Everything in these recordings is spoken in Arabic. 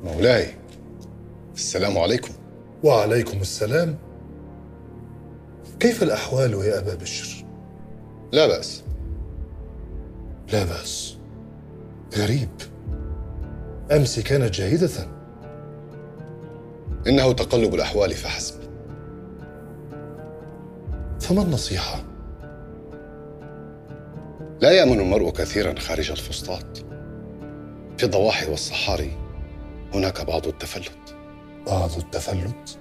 مولاي، السلام عليكم. وعليكم السلام. كيف الأحوال يا أبا بشر؟ لا بأس. لا بأس؟ غريب، أمس كانت جيدة. إنه تقلب الأحوال فحسب. فما النصيحة؟ لا يأمن المرء كثيرا خارج الفسطاط. في الضواحي والصحاري هناك بعض التفلت. بعض التفلت؟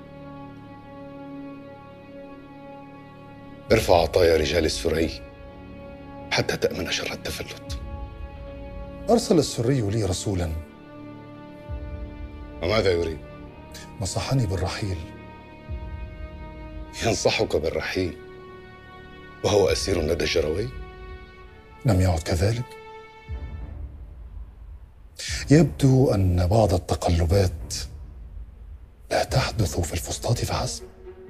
ارفع عطايا رجال السري حتى تأمن شر التفلت. أرسل السري لي رسولا. وماذا يريد؟ نصحني بالرحيل. ينصحك بالرحيل وهو أسير لدى الجروي؟ لم يعد كذلك؟ يبدو أن بعض التقلبات لا تحدث في الفسطاط فحسب.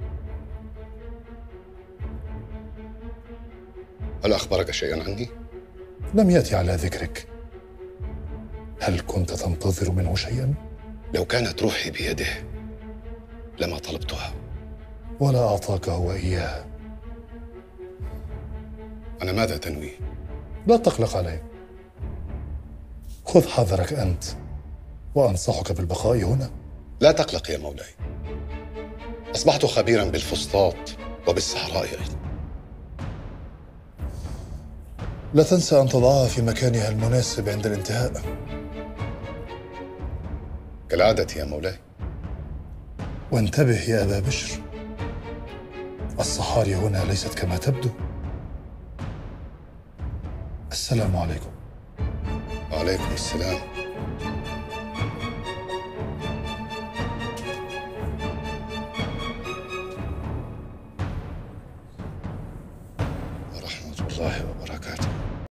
هل أخبرك شيئا عني؟ لم يأتي على ذكرك. هل كنت تنتظر منه شيئا؟ لو كانت روحي بيده لما طلبتها. ولا أعطاك هو إياها. أنا ماذا تنوي؟ لا تقلق علي. خذ حذرك أنت، وأنصحك بالبقاء هنا. لا تقلق يا مولاي، أصبحت خبيرا بالفسطاط وبالصحراء أيضا. لا تنسى أن تضعها في مكانها المناسب عند الانتهاء. كالعادة يا مولاي. وانتبه يا أبا بشر، الصحاري هنا ليست كما تبدو. السلام عليكم. وعليكم السلام. ورحمة الله وبركاته.